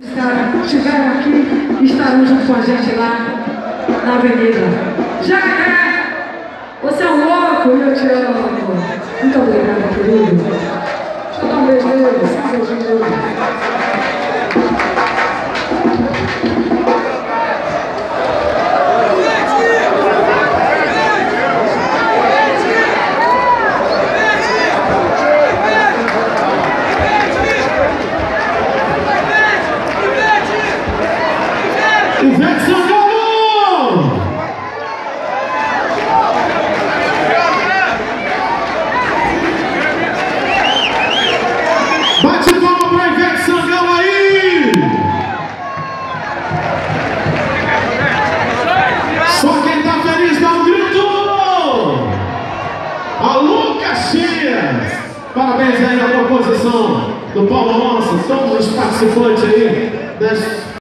Chegaram aqui e estarão junto com a gente lá na avenida. Jacaré, você é um louco e eu te amo. Muito obrigada, querido. Deixa eu dar um beijo nele, um beijinho nele. Ivete Sangalo! Bate palma pra Ivete Sangalo aí! Só quem tá feliz dá um grito! Alô, Caxias! Parabéns aí à proposição do Paulo Alonso, todos os participantes aí